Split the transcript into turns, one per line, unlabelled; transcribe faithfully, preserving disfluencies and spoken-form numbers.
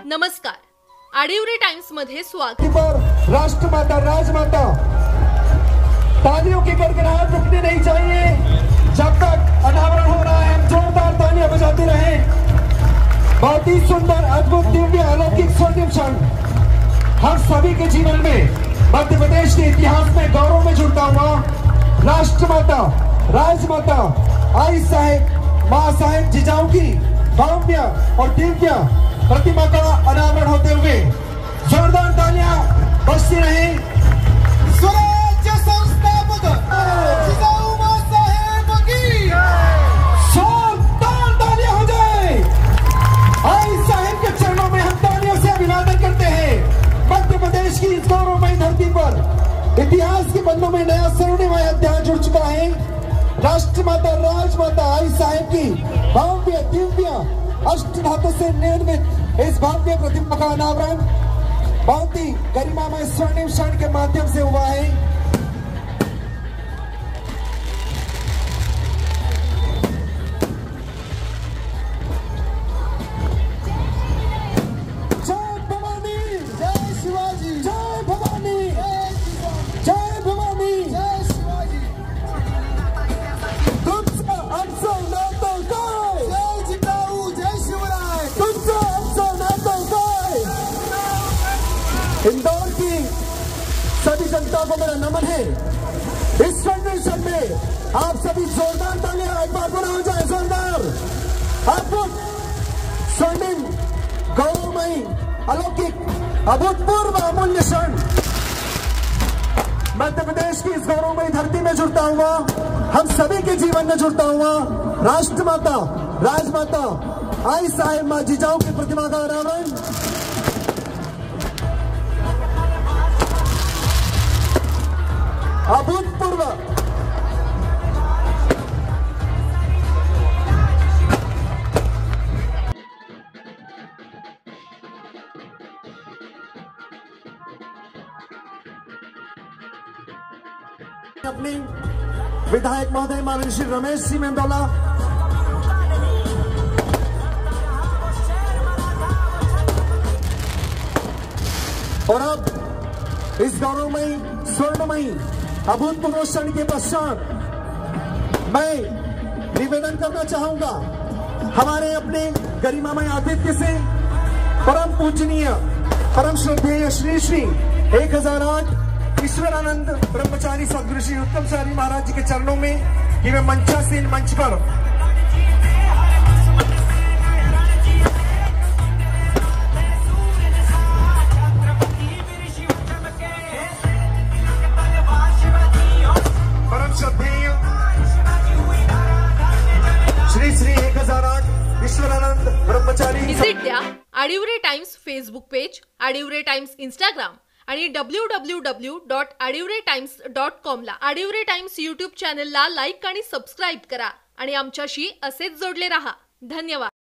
नमस्कार, आडिवरे टाइम्स मध्ये स्वागत।
राष्ट्रमाता राजमाता तालियों की गड़गड़ाहट रुकनी नहीं चाहिए। जब तक अनावरण हो रहा है हम जोरदार तालियां बजाते रहे। बहुत ही सुंदर, अद्भुत, दिव्य, अलौकिक स्वर्णिम क्षण हम सभी के जीवन में मध्य प्रदेश के इतिहास में गौरव में जुड़ता हुआ राष्ट्रमाता राजमाता आई साहेब मां साहेब जिजाऊ की भव्य और दिव्य प्रतिमा का अनावरण होते हुए जोरदार तालियां बजती रहे। स्वराज्य संस्थापक जिजाऊ मां साहेब की जोरदार तालियां हो जाए। आई साहेब के चरणों में हम तालियों से अभिवादन करते हैं। मध्य प्रदेश की इस गौरवमयी धरती पर इतिहास के पन्नों में नया स्वर्णिमय अध्याय जुड़ चुका है। राष्ट्रमाता राजमाता आई साहेब की भव्य दिव्य अष्टधातु से निर्मित इस भव्य प्रतिमा का अनावरण बहुत ही गरिमामय स्वर्णिम क्षण के माध्यम से हुआ है। जय भवानी, जय शिवाजी, जय भवानी, जय भवानी, जय शिवाजी। तुमचा आमचा नातं काय? जय जिजाऊ, जय शिवराय। तुमचा आमचा नातं काय? इंदौर की सभी जनता को मेरा नमन है। इस स्वर्णिम में आप सभी जोरदार तालियां एक बार बुरा हो जाए। जोरदार अद्भुत स्वर्णिम गौरवमयी अलौकिक अभूतपूर्व अमूल्य क्षण मध्य प्रदेश की इस गौरवमयी धरती में जुड़ता हुआ हम सभी के जीवन में जुड़ता हुआ राष्ट्रमाता राजमाता आई साहेब मां जिजाऊ की प्रतिमा का अनावरण अभूतपूर्व अपनी विधायक महोदय माननीय श्री रमेश सिंह मेंदोला और अब इस गौरवमयी स्वर्णमयी अभूतपूर्व क्षण के पश्चात मैं निवेदन करना चाहूंगा हमारे अपने गरिमामय आतिथ्य से परम पूजनीय परम श्रद्धेय श्री श्री एक हजार आठ ईश्वरानंद ब्रह्मचारी सदगुरु श्री उत्तम सारी महाराज जी के चरणों में कि मैं मंचासीन मंच पर परम श्रद्धेय श्री श्री एक हजार आठ ईश्वरानंद ब्रह्मचारी
विजिट द्या Adivare Times Facebook page, Adivare Times Instagram आणि W W W dot Adivare Times dot com ला आडिवरे टाइम्स यूट्यूब चॅनलला लाईक आणि सबस्क्राईब करा आणि आमच्याशी असेच जोडले रहा। धन्यवाद।